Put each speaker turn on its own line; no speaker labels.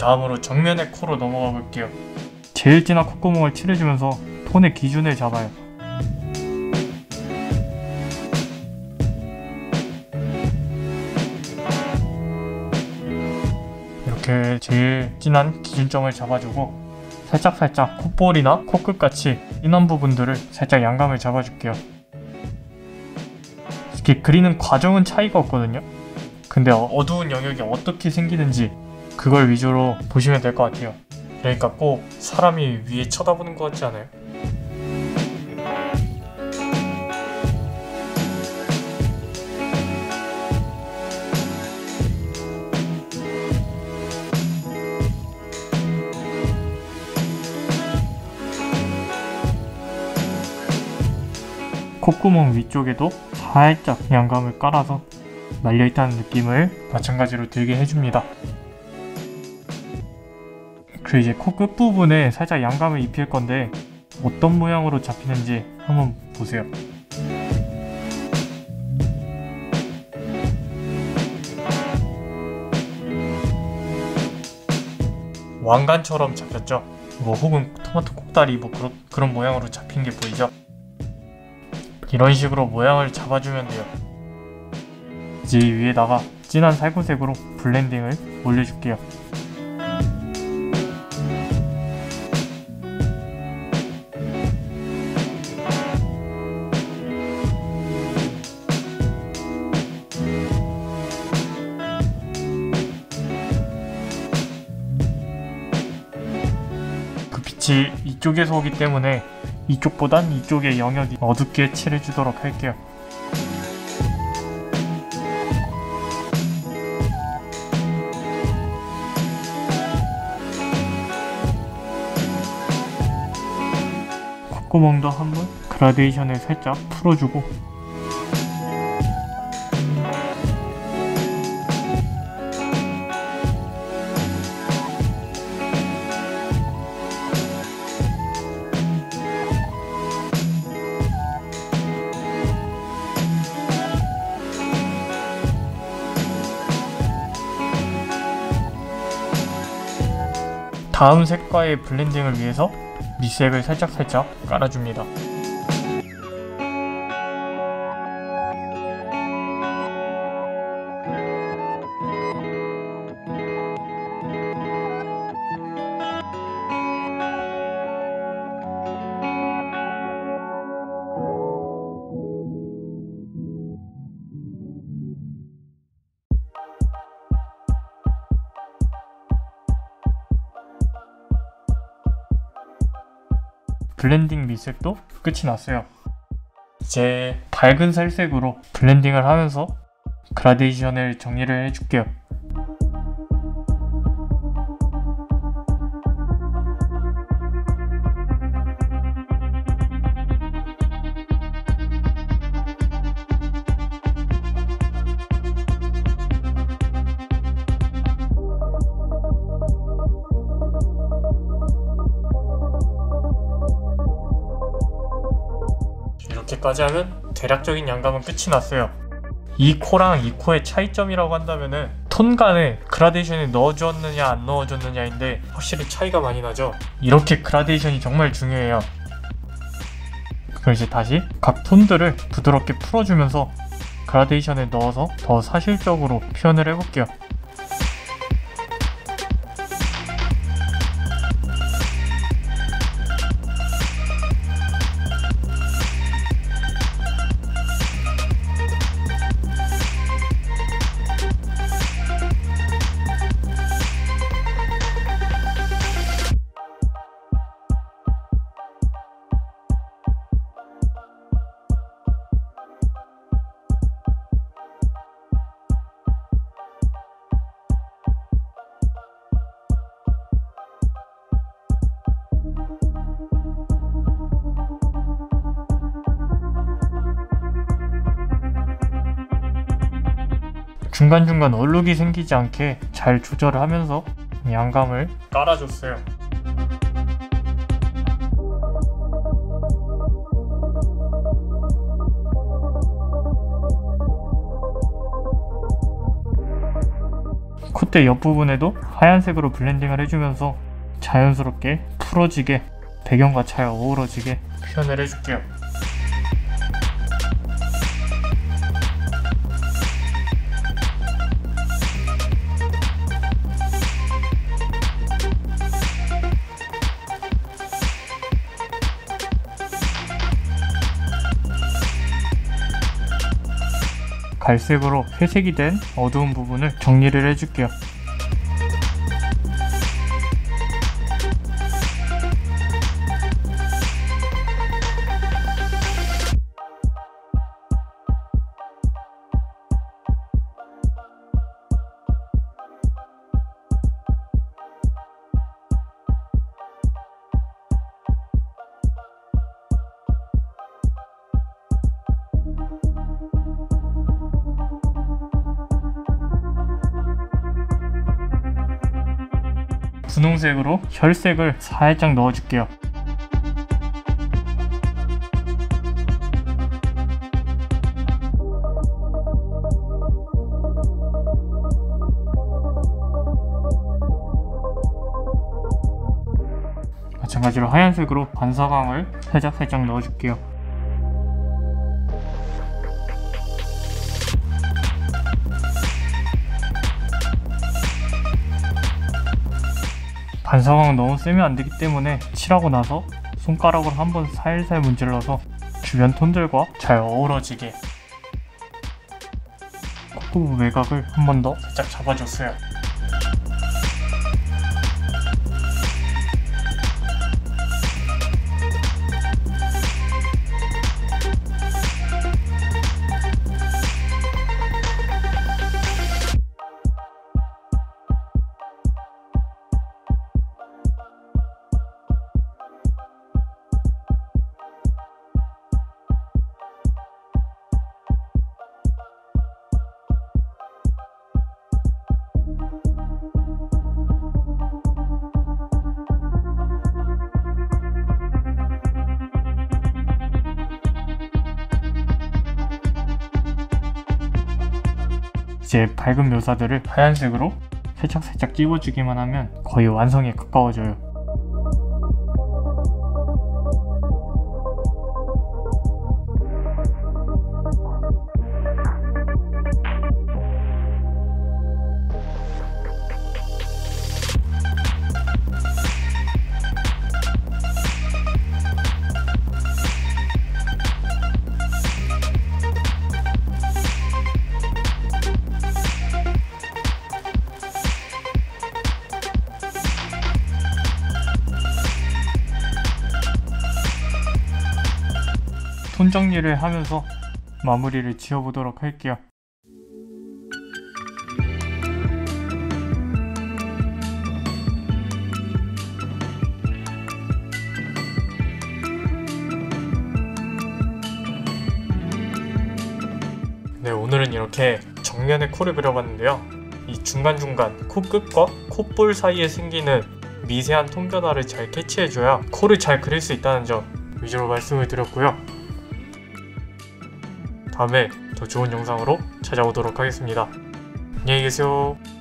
다음으로 정면의 코로 넘어가 볼게요. 제일 진한 콧구멍을 칠해주면서 톤의 기준을 잡아요. 이렇게 제일 진한 기준점을 잡아주고 살짝살짝 콧볼이나 코끝같이 진한 부분들을 살짝 양감을 잡아줄게요. 이렇게 그리는 과정은 차이가 없거든요. 근데 어두운 영역이 어떻게 생기는지 그걸 위주로 보시면 될 것 같아요. 그러니까 꼭 사람이 위에 쳐다보는 것 같지 않아요? 콧구멍 위쪽에도 살짝 양감을 깔아서 말려있다는 느낌을 마찬가지로 들게 해줍니다. 그리고 이제 코 끝부분에 살짝 양감을 입힐 건데 어떤 모양으로 잡히는지 한번 보세요. 왕관처럼 잡혔죠? 뭐 혹은 토마토 꼭다리 뭐 그런 모양으로 잡힌 게 보이죠? 이런 식으로 모양을 잡아주면 돼요. 이제 위에다가 진한 살구색으로 블렌딩을 올려줄게요. 그 빛이 이쪽에서 오기 때문에 이쪽보단 이쪽의 영역이 어둡게 칠해주도록 할게요. 콧구멍도 한번 그라데이션을 살짝 풀어주고 다음 색과의 블렌딩을 위해서 밑색을 살짝살짝 깔아줍니다. 블렌딩 밑색도 끝이 났어요. 이제 밝은 살색으로 블렌딩을 하면서 그라데이션을 정리를 해줄게요. 이렇게까지 하면 대략적인 양감은 끝이 났어요. 이 코랑 이 코의 차이점이라고 한다면은 톤간에 그라데이션을 넣어주었느냐 안 넣어줬느냐인데 확실히 차이가 많이 나죠. 이렇게 그라데이션이 정말 중요해요. 그럼 이제 다시 각 톤들을 부드럽게 풀어주면서 그라데이션을 넣어서 더 사실적으로 표현을 해볼게요. 중간중간 얼룩이 생기지 않게 잘 조절을 하면서 양감을 깔아줬어요. 콧대 옆부분에도 하얀색으로 블렌딩을 해주면서 자연스럽게 풀어지게 배경과 잘 어우러지게 표현을 해줄게요. 갈색으로 회색이 된 어두운 부분을 정리를 해줄게요. 분홍색으로 혈색을 살짝 넣어줄게요. 마찬가지로 하얀색으로 반사광을 살짝 넣어줄게요. 반사광은 너무 세면 안되기 때문에 칠하고 나서 손가락으로 한번 살살 문질러서 주변 톤들과 잘 어우러지게 콧부분 외곽을 한 번 더 살짝 잡아줬어요. 이제 밝은 묘사들을 하얀색으로 살짝 찝어주기만 하면 거의 완성에 가까워져요. 톤 정리를 하면서 마무리를 지어보도록 할게요. 네, 오늘은 이렇게 정면에 코를 그려봤는데요. 이 중간중간 코끝과 콧볼 사이에 생기는 미세한 톤 변화를 잘 캐치해줘야 코를 잘 그릴 수 있다는 점 위주로 말씀을 드렸고요. 다음에 더 좋은 영상으로 찾아오도록 하겠습니다. 안녕히 계세요.